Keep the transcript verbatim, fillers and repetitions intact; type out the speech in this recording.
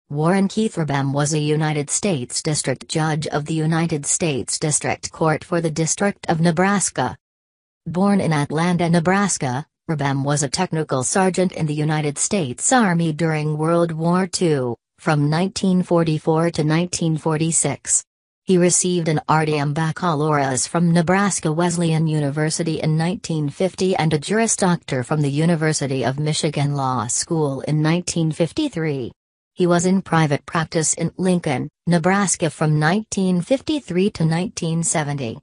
Warren Keith Urbom was a United States District Judge of the United States District Court for the District of Nebraska. Born in Atlanta, Nebraska, Urbom was a technical sergeant in the United States Army during World War Two, from nineteen forty-four to nineteen forty-six. He received an R D M baccalaureate from Nebraska Wesleyan University in nineteen fifty and a Juris Doctor from the University of Michigan Law School in nineteen fifty-three. He was in private practice in Lincoln, Nebraska from nineteen fifty-three to nineteen seventy.